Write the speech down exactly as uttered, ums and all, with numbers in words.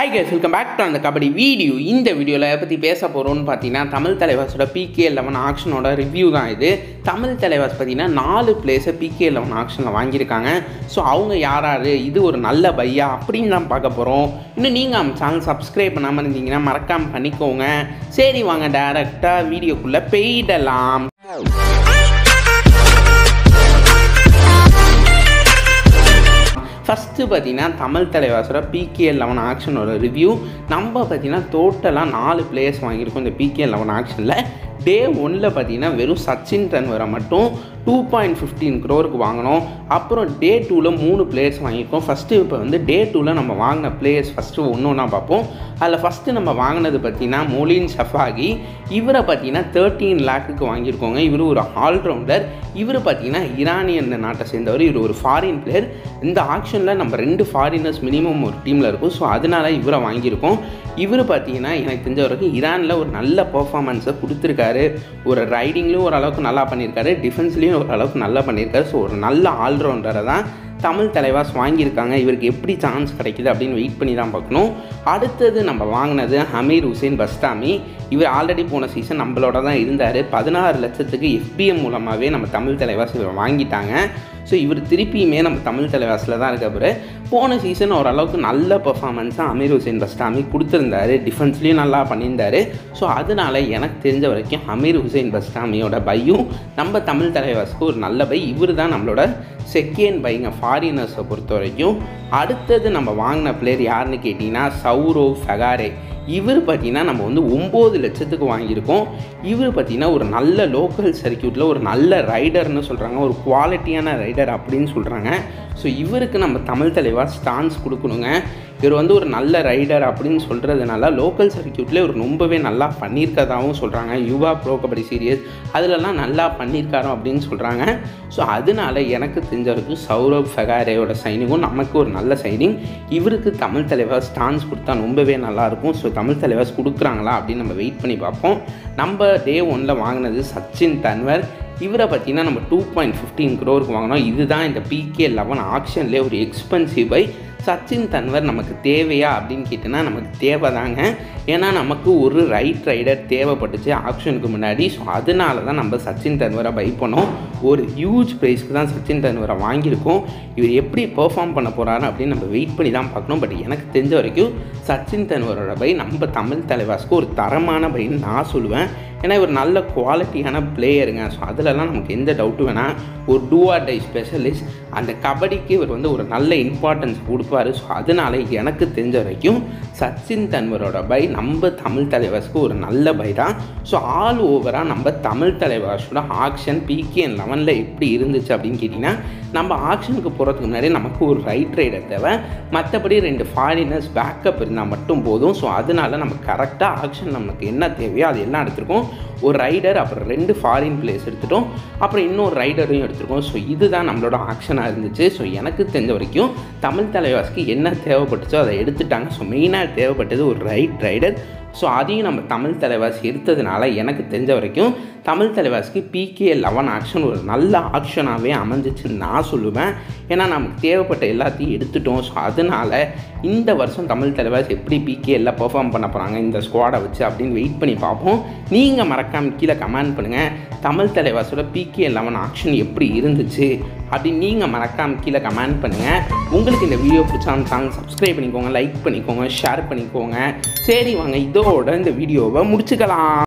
Hi guys, welcome back to the Kabaddi video. இந்த வீடியோல பத்தி பேச போறோம்னு பாத்தீங்கன்னா தமிழ் தலைவாஸோட P K eleven ஆக்ஷனோட ரிவ்யூ தான் இது. தமிழ் தலைவாஸ் பாத்தீங்கன்னா நாலு பிளேஸ் P K eleven ஆக்ஷன்ல வாங்கியிருக்காங்க. சோ அவங்க யாராரு, இது ஒரு நல்ல பையா அப்படினு தான் பார்க்க போறோம். இன்னும் நீங்க நம்ம சேனல் சப்ஸ்கிரைப் பண்ணாம இருந்தீங்கன்னா மறக்காம பண்ணிக்கோங்க. சரி வாங்க டைரக்டா வீடியோக்குள்ள போய்டலாம். ஃபஸ்ட்டு பார்த்தீங்கன்னா தமிழ் தலைவாசோட P K eleven ஆக்ஷனோட ரிவ்யூ. நம்ம பார்த்தீங்கன்னா டோட்டலாக நாலு பிளேயர்ஸ் வாங்கியிருக்கோம் இந்த P K eleven ஆக்ஷனில். டே ஒன்னில் பார்த்தீங்கன்னா வெறும் சச்சின் தன்வரை மட்டும் டூ பாயிண்ட் ஃபிஃப்டீன் க்ரோருக்கு வாங்கினோம். அப்புறம் டே டூவில் மூணு பிளேயர்ஸ் வாங்கியிருக்கோம். ஃபஸ்ட்டு இப்போ வந்து டே டூவில் நம்ம வாங்கின பிளேயர்ஸ் ஃபஸ்ட்டு ஒன்று ஒன்றா பார்ப்போம். அதில் ஃபஸ்ட்டு நம்ம வாங்கினது பார்த்திங்கன்னா மொலின் ஷஃபாகி. இவரை பார்த்தீங்கன்னா தேர்ட்டீன் லேக்குக்கு வாங்கியிருக்கோங்க. இவர் ஒரு ஆல்ரவுண்டர். இவர் பார்த்தீங்கன்னா ஈரானியன் நாட்டை சேர்ந்தவர். இவர் ஒரு ஃபாரின் பிளேயர். இந்த ஆக்ஷனில் நம்ம ரெண்டு ஃபாரினர்ஸ் மினிமம் ஒரு டீமில் இருக்கும். ஸோ அதனால் இவரை வாங்கியிருக்கோம். இவர் பார்த்தீங்கன்னா எனக்கு தெரிஞ்ச வரைக்கும் ஈரானில் ஒரு நல்ல பர்ஃபார்மன்ஸை கொடுத்துருக்காரு. ஒரு ரைடிங்லேயும் ஓரளவுக்கு நல்லா பண்ணியிருக்காரு, டிஃபென்ஸ்லேயும் ஓரளவுக்கு நல்லா பண்ணியிருக்காரு. ஸோ ஒரு நல்ல ஆல்ரவுண்டரை தான் தமிழ் தலைவாஸ் வாங்கியிருக்காங்க. இவருக்கு எப்படி சான்ஸ் கிடைக்குது அப்படின்னு வெயிட் பண்ணி தான் பார்க்கணும். அடுத்தது நம்ம வாங்கினது அமீர் ஹுசைன் பஸ்தாமி. இவர் ஆல்ரெடி போன சீசன் நம்மளோட தான் இருந்தார். பதினாறு லட்சத்துக்கு எஃப் பி எம் மூலமாகவே நம்ம தமிழ் தலைவாஸ் இவர் வாங்கிட்டாங்க. ஸோ இவர் திருப்பியுமே நம்ம தமிழ் தலைவாஸில் தான் இருக்காரு. போன சீசன் ஓரளவுக்கு நல்ல பர்ஃபார்மன்ஸாக அமீர் ஹுசைன் பஸ்தாமி கொடுத்துருந்தாரு. டிஃபென்ஸ்லேயும் நல்லா பண்ணியிருந்தார். ஸோ அதனால் எனக்கு தெரிஞ்ச வரைக்கும் அமீர் ஹுசைன் பஸ்தாமியோட பையும் நம்ம தமிழ் தலைவாஸுக்கு ஒரு நல்ல பை. இவர் தான் நம்மளோட செகண்ட் பைங்க ஃபாரினர்ஸை பொறுத்த வரைக்கும். அடுத்தது நம்ம வாங்கின பிளேயர் யாருன்னு கேட்டிங்கன்னா சௌரவ் ஃபெகாரே. இவர் பார்த்திங்கன்னா நம்ம வந்து ஒம்பது லட்சத்துக்கு வாங்கியிருக்கோம். இவர் பார்த்திங்கன்னா ஒரு நல்ல லோக்கல் சர்க்கியூட்டில் ஒரு நல்ல ரைடர்னு சொல்கிறாங்க, ஒரு குவாலிட்டியான ரைடர் அப்படின்னு சொல்கிறாங்க. ஸோ இவருக்கு நம்ம தமிழ் தலைவாஸ் சான்ஸ் கொடுக்கணுங்க. இவர் வந்து ஒரு நல்ல ரைடர் அப்படின்னு சொல்கிறதுனால லோக்கல் சர்க்கியூட்டில் இவர் ரொம்பவே நல்லா பண்ணியிருக்கதாகவும் சொல்கிறாங்க. யுவா ப்ரோ கபடி சீரியஸ் அதிலெல்லாம் நல்லா பண்ணியிருக்காரோ அப்படின்னு சொல்கிறாங்க. ஸோ அதனால் எனக்கு தெரிஞ்சவருக்கு சௌரவ் ஃபெகாரேயோட சைனிங்கும் நமக்கு ஒரு நல்ல சைனிங். இவருக்கு தமிழ் தலைவாஸ் சான்ஸ் கொடுத்தா ரொம்பவே நல்லாயிருக்கும். ஸோ தமிழ் தலைவாஸ் கொடுக்குறாங்களா அப்படின்னு நம்ம வெயிட் பண்ணி பார்ப்போம். நம்ம டே ஒன்னில் வாங்கினது சச்சின் தன்வர். இவரை பார்த்தீங்கன்னா நம்ம டூ பாயிண்ட் ஃபிஃப்டீன் க்ரோருக்கு வாங்கினோம். இதுதான் இந்த P K eleven ஆக்ஷன்லேயே ஒரு எக்ஸ்பென்சிவ் பை. சச்சின் தன்வர் நமக்கு தேவையா அப்படின்னு கேட்டோன்னா நமக்கு தேவை தாங்க. ஏன்னா நமக்கு ஒரு ரைட் ரைடர் தேவைப்பட்டுச்சு ஆக்ஷனுக்கு முன்னாடி. ஸோ அதனால தான் நம்ம சச்சின் தன்வரை பை பண்ணோம். ஒரு ஹியூஜ் ப்ரைஸ்க்கு தான் சச்சின் தன்வரை வாங்கியிருக்கோம். இவர் எப்படி பெர்ஃபார்ம் பண்ண போகிறாரு அப்படின்னு நம்ம வெயிட் பண்ணி தான் பார்க்கணும். பட் எனக்கு தெரிஞ்ச வரைக்கும் சச்சின் தன்வரோட பை நம்ம தமிழ் தலைவாஸ்க்கு ஒரு தரமான பைன்னு நான் சொல்லுவேன். ஏன்னா இவர் நல்ல குவாலிட்டியான பிளேயருங்க. ஸோ அதிலலாம் நமக்கு எந்த டவுட்டும் வேணாம். ஒரு டூ ஆர் டை ஸ்பெஷலிஸ்ட். அந்த கபடிக்கு இவர் வந்து ஒரு நல்ல இம்பார்ட்டன்ஸ் கொடுப்பார். ஸோ அதனால எனக்கு தெரிஞ்ச வரைக்கும் சச்சின் தன்வரோட பை நம்ம தமிழ் தலைவாஸ்க்கு ஒரு நல்ல பை தான். ஸோ ஆல் ஓவராக நம்ம தமிழ் தலைவாஸோட ஆக்ஷன் P K eleven எப்படி இருந்துச்சு அப்படின்னு கேட்டிங்கன்னா, நம்ம ஆக்ஷனுக்கு போகிறதுக்கு முன்னாடி நமக்கு ஒரு ரைட் ரைடர் தேவை. மற்றபடி ரெண்டு ஃபாரினர்ஸ் பேக்கப் இருந்தால் மட்டும் போதும். ஸோ அதனால நம்ம கரெக்டாக ஆக்ஷன் நமக்கு என்ன தேவையோ அது எல்லாம் எடுத்துருக்கோம். ஒரு ரைடர், அப்புறம் ரெண்டு ஃபாரின் பிளேயர்ஸ் எடுத்துட்டோம், அப்புறம் இன்னொரு ரைடரையும் எடுத்துருக்கோம். ஸோ இதுதான் நம்மளோட ஆக்ஷனாக இருந்துச்சு. ஸோ எனக்கு தெரிஞ்ச வரைக்கும் தமிழ் தலைவாஸ்க்கு என்ன தேவைப்பட்டுச்சோ அதை எடுத்துட்டாங்க. ஸோ மெயினாக தேவைப்பட்டது ஒரு ரைட் ரைடர். ஸோ அதையும் நம்ம தமிழ் தலைவாஸ் எடுத்ததுனால எனக்கு தெரிஞ்ச வரைக்கும் தமிழ் தலைவாஸ்க்கு P K eleven ஆக்ஷன் ஒரு நல்ல ஆக்ஷனாகவே அமைஞ்சிச்சுன்னு நான் சொல்லுவேன். ஏன்னா நமக்கு தேவைப்பட்ட எல்லாத்தையும் எடுத்துட்டோம். ஸோ அதனால் இந்த வருஷம் தமிழ் தலைவாஸ் எப்படி P K எல்லாம் பெர்ஃபார்ம் பண்ண போகிறாங்க இந்த ஸ்குவாடை வச்சு அப்படின்னு வெயிட் பண்ணி பார்ப்போம். நீங்கள் மறக்காமல் கீழே கமெண்ட் பண்ணுங்கள். தமிழ் தலைவாஸோட P K eleven ஆக்ஷன் எப்படி இருந்துச்சு அப்படின்னு நீங்கள் மறக்காமல் கீழே கமெண்ட் பண்ணுங்கள். உங்களுக்கு இந்த வீடியோ பிடிச்சா சேனல் சப்ஸ்கிரைப் பண்ணிக்கோங்க, லைக் பண்ணிக்கோங்க, ஷேர் பண்ணிக்கோங்க. சரி வாங்க இதோட இந்த வீடியோவை முடிச்சுக்கலாம்.